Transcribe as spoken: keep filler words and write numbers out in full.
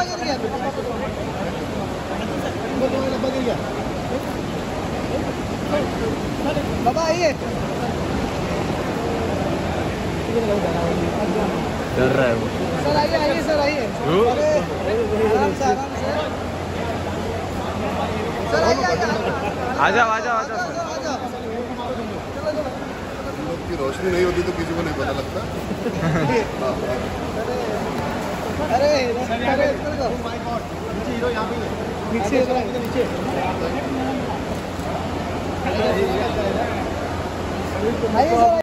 डब्बा गिर गया, डब्बा गिर गया। बाबा आइए। डर रहा है वो। सर आइए आइए सर आइए। अरे आराम से आराम से। सर आइए आइए। आ जाओ आ जाओ आ जाओ। की रोशनी नहीं होती तो किसी को नहीं पता लगता। अरे अरे नीचे हीरो यहाँ पे नीचे नीचे आइए सर।